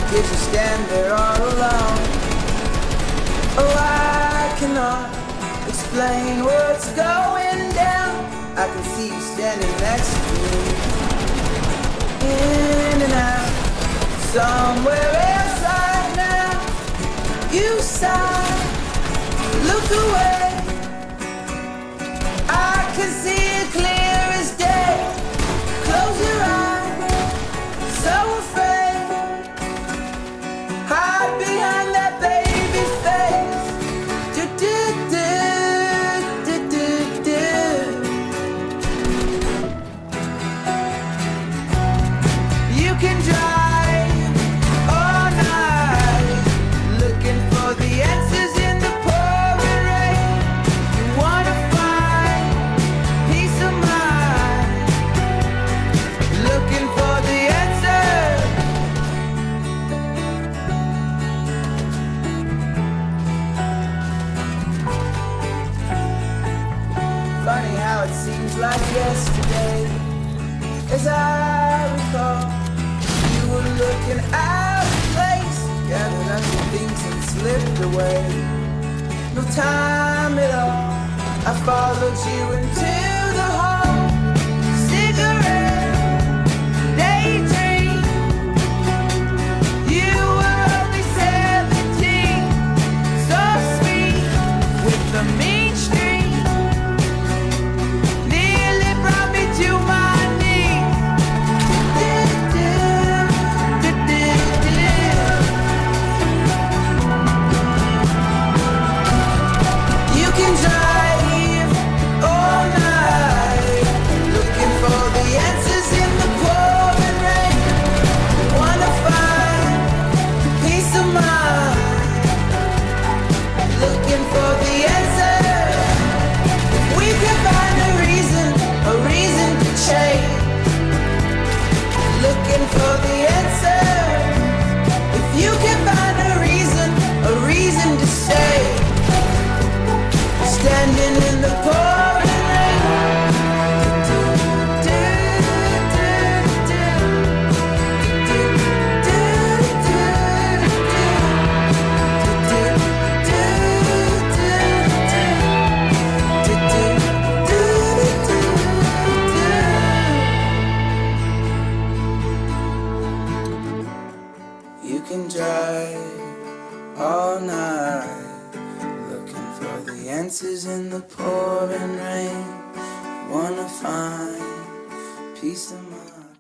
Did you stand there all alone? Oh, I cannot explain what's going down. I can see you standing next to me, in and out, somewhere else right now. You sigh, look away. I can see it clear as day. Close your eyes, so afraid. Hide behind that baby face. Do do do do do do. You can drive all night, looking for the answers in the pouring rain. You wanna find peace of mind, looking for the answer. Funny how it seems like yesterday. As I recall, you were looking out of place, gathered up your things and slipped away. No time at all, I followed you into the hall. Cigarette, daydream. You were only 17, so sweet with the mean streak. Nearly brought me to my knees. You can drive all night, looking for the answers in the pouring rain. Wanna find peace of mind, looking for the answer. If we can find a reason to change, looking for the answer. If you can find a reason to stay, standing in the pouring rain. You can drive all night, looking for the answers in the pouring rain. Wanna find peace of mind.